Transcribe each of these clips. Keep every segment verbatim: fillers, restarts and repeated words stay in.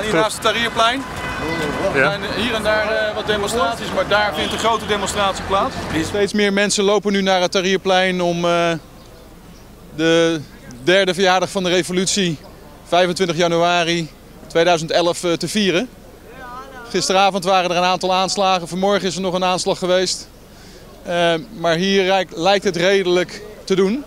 hier naast het Tahrirplein. Er Ja. zijn hier en daar uh, wat demonstraties, maar daar vindt een grote demonstratie plaats. Steeds meer mensen lopen nu naar het Tahrirplein om uh, de derde verjaardag van de revolutie, vijfentwintig januari tweeduizend elf, uh, te vieren. Gisteravond waren er een aantal aanslagen, vanmorgen is er nog een aanslag geweest. Uh, maar hier lijkt het redelijk te doen.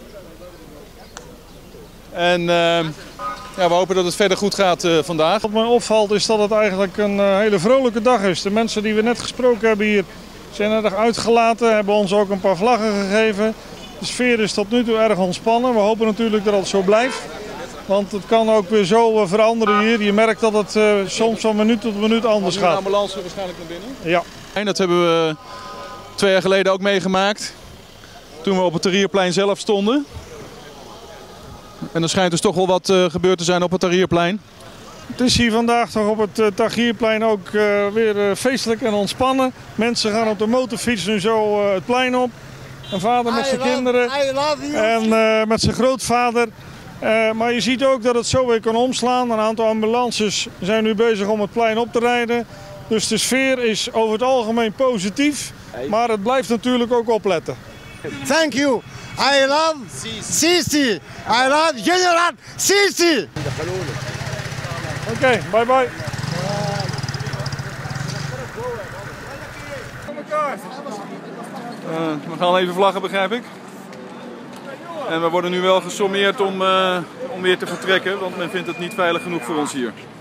En uh, ja, we hopen dat het verder goed gaat uh, vandaag. Wat mij opvalt is dat het eigenlijk een uh, hele vrolijke dag is. De mensen die we net gesproken hebben hier zijn erg uitgelaten, hebben ons ook een paar vlaggen gegeven. De sfeer is tot nu toe erg ontspannen. We hopen natuurlijk dat het zo blijft. Want het kan ook weer zo uh, veranderen hier. Je merkt dat het uh, soms van minuut tot minuut anders gaat. De ambulance waarschijnlijk naar binnen? Ja. En dat hebben we twee jaar geleden ook meegemaakt. Toen we op het Tahrirplein zelf stonden. En er schijnt dus toch wel wat uh, gebeurd te zijn op het Tahrirplein. Het is hier vandaag toch op het uh, Tahrirplein ook uh, weer uh, feestelijk en ontspannen. Mensen gaan op de motorfiets nu zo uh, het plein op. Een vader met zijn kinderen en uh, met zijn grootvader. Uh, maar je ziet ook dat het zo weer kan omslaan. Een aantal ambulances zijn nu bezig om het plein op te rijden. Dus de sfeer is over het algemeen positief. Maar het blijft natuurlijk ook opletten. Thank you. I love Sisi. I love General Sisi. Oké, okay, bye bye. Uh, we gaan even vlaggen, begrijp ik. En we worden nu wel gesommeerd om, uh, om weer te vertrekken, want men vindt het niet veilig genoeg voor ons hier.